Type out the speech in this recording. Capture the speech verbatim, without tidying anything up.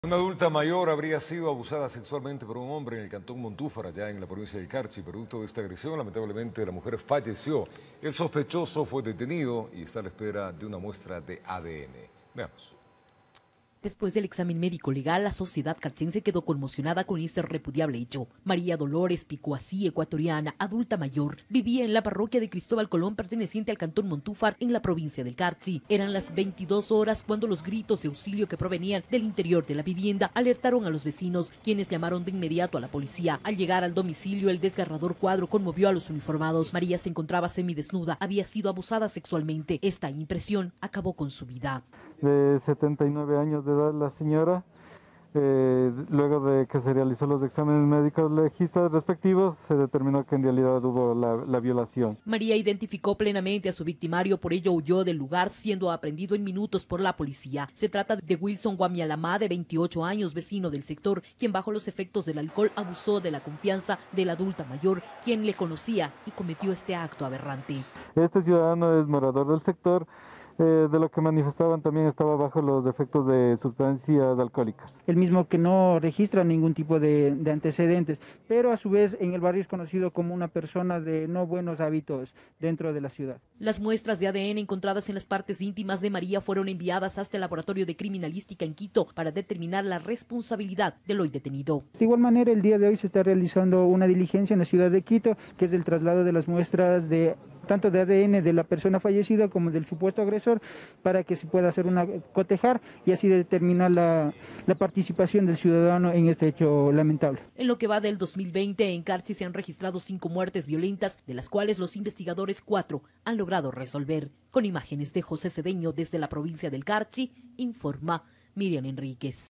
Una adulta mayor habría sido abusada sexualmente por un hombre en el cantón Montúfar, allá en la provincia del Carchi. Producto de esta agresión, lamentablemente, la mujer falleció. El sospechoso fue detenido y está a la espera de una muestra de A D N. Veamos. Después del examen médico legal, la sociedad carchense quedó conmocionada con este repudiable hecho. María Dolores Picuasí, ecuatoriana, adulta mayor, vivía en la parroquia de Cristóbal Colón, perteneciente al cantón Montúfar, en la provincia del Carchi. Eran las veintidós horas cuando los gritos de auxilio que provenían del interior de la vivienda alertaron a los vecinos, quienes llamaron de inmediato a la policía. Al llegar al domicilio, el desgarrador cuadro conmovió a los uniformados. María se encontraba semidesnuda, había sido abusada sexualmente. Esta impresión acabó con su vida. De setenta y nueve años de edad la señora, eh, luego de que se realizó los exámenes médicos legistas respectivos, se determinó que en realidad hubo la, la violación. María identificó plenamente a su victimario, por ello huyó del lugar, siendo aprehendido en minutos por la policía. Se trata de Wilson Guamialamá, de veintiocho años, vecino del sector, quien bajo los efectos del alcohol abusó de la confianza de la adulta mayor, quien le conocía y cometió este acto aberrante. Este ciudadano es morador del sector. Eh, de lo que manifestaban también estaba bajo los efectos de sustancias alcohólicas. El mismo que no registra ningún tipo de, de antecedentes, pero a su vez en el barrio es conocido como una persona de no buenos hábitos dentro de la ciudad. Las muestras de A D N encontradas en las partes íntimas de María fueron enviadas hasta el laboratorio de criminalística en Quito para determinar la responsabilidad del hoy detenido. De igual manera, el día de hoy se está realizando una diligencia en la ciudad de Quito, que es el traslado de las muestras de tanto de A D N de la persona fallecida como del supuesto agresor, para que se pueda hacer una cotejar y así determinar la, la participación del ciudadano en este hecho lamentable. En lo que va del dos mil veinte, en Carchi se han registrado cinco muertes violentas, de las cuales los investigadores cuatro han logrado resolver. Con imágenes de José Cedeño desde la provincia del Carchi, informa Miriam Enríquez.